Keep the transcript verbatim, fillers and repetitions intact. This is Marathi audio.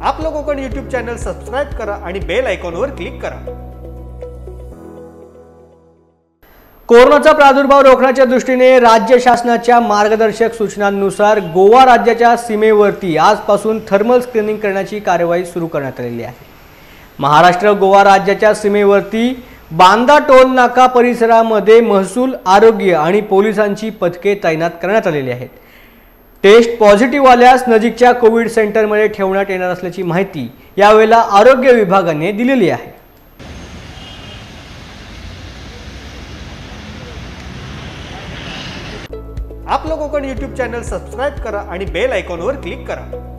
आपलं कोकण यूट्यूब चॅनल सबस्क्राइब करा आणि बेल आयकॉनवर क्लिक करा। कोरोनाचा प्रादुर्भाव रोखण्याच्या दृष्टीने राज्य शासनाच्या मार्गदर्शक सूचनांनुसार गोवा राज्याच्या सीमेवरती आजपासून थर्मल स्क्रीनिंग करण्याची कार्यवाही सुरू करण्यात आलेली आहे। महाराष्ट्र गोवा राज्याच्या सीमेवरती बांदा टोल नाका परिसरामध्ये महसूल, आरोग्य आणि पोलिसांची पथके तैनात करण्यात आलेली आहेत। टेस्ट पॉझिटिव्ह आल्यास नजीकच्या कोविड सेंटरमध्ये ठेवण्यात येणार असल्याची माहिती यावेळेला आरोग्य विभागाने दिलेली आहे। आपलं कोकण यूट्यूब चॅनल सबस्क्राइब करा आणि बेल आयकॉनवर क्लिक करा।